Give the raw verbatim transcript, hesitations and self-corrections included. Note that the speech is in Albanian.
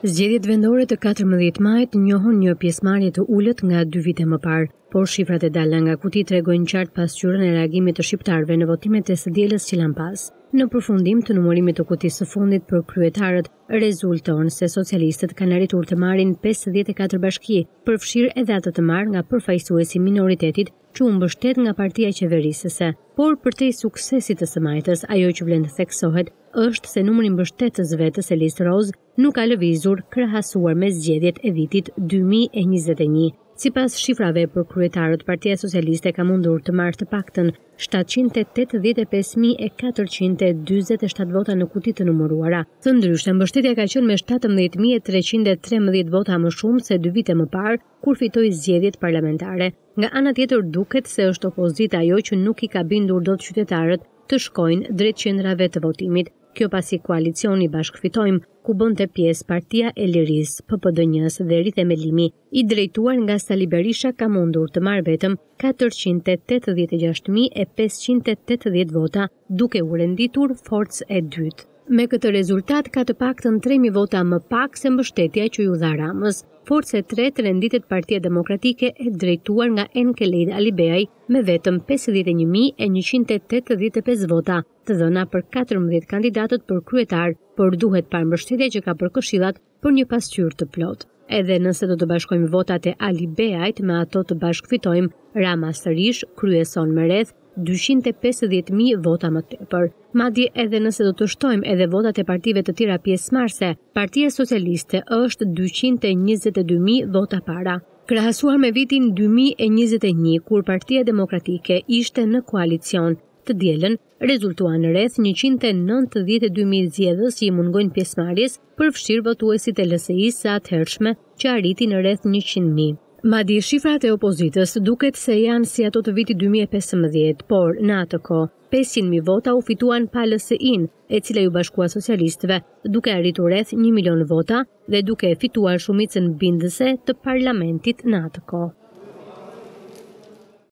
Zgjedhjet vendore të katërmbëdhjetë majit njohën një pjesëmarrje të ulët nga dy vite më parë, por shifrat e dalla nga kuti tregojnë qartë pasqyrën e reagimit të shqiptarëve në votimet e së dielës që lan pas. Në përfundim të numërimit të kutisë së fundit për kryetarët, rezulton se socialistët kanë arritur të marrin pesëdhjetë e katër bashki, përfshirë edhe ato të marrë nga përfaqësuesi i minoritetit që u mbështet nga partia qeverisëse. Por përtej suksesit të së majtës, ajo që vlen të theksohet është se numri i mbështetësve të Selisë Roz nuk ka lëvizur krahasuar me zgjedhjet e vitit dy mijë e njëzet e një. Sipas shifrave për kryetarët, Partia Socialiste ka mundur të marrë të paktën shtatëqind e tetëdhjetë e pesë mijë e katërqind e dyzet e shtatë vota në kuti të numëruara. Të ndryshme, mbështetja ka qenë me shtatëmbëdhjetë mijë e treqind e trembëdhjetë vota më shumë se dy vite më parë, kur fitoi zgjedhjet parlamentare. Nga ana tjetër, duket se është opozita ajo që nuk i ka bindur dot qytetarët të shkojnë drejt qendrave të votimit. Kjo pasi koalicioni Bashkë Fitojmë, ku bënte pjesë Partia e Lirisë, P P D N-s dhe Rithemelimi, i drejtuar nga Sali Berisha, ka mundur të marrë vetëm katërqind e tetëdhjetë e gjashtë mijë e pesëqind e tetëdhjetë vota, duke u renditur forcë e dytë. Me këtë rezultat ka të paktën tre mijë vota më pak se mbështetja që ju dha Ramës. Forca e tretë renditet Partia Demokratike e drejtuar nga Enkeled Alibeaj me vetëm pesëdhjetë e një mijë e njëqind e tetëdhjetë e pesë vota, të dhëna për katërmbëdhjetë kandidatët për kryetar, por duhet parë mbështetja që ka për këshillat për një pasqyrë të plotë. Edhe nëse do të bashkojmë votat e Alibeajt me ato të Bashkë Fitojmë, Rama sërish kryeson me rreth dyqind e pesëdhjetë mijë vota më tepër. Madje edhe nëse do të shtojmë edhe votat e partive të tjera pjesëmarrëse, Partia Socialiste është dyqind e njëzet e dy mijë vota para. Krahasuar me vitin dy mijë e njëzet e një, kur Partia Demokratike ishte në koalicion, të dielën rezultuan rreth njëqind e nëntëdhjetë e dy mijë zgjedhës që i mungojnë pjesëmarrjes, përfshirë votuesit e L S I-s së atëhershme që arritin rreth njëqind mijë. Madje shifrat e opozitës duket se janë si ato të vitit dy mijë e pesëmbëdhjetë, por në atë kohë pesëqind mijë vota u fituan pa L S I-n, e cila ju bashkua socialistëve, duke arritur rreth një milion vota dhe duke fituar shumicën bindëse të parlamentit në atë kohë.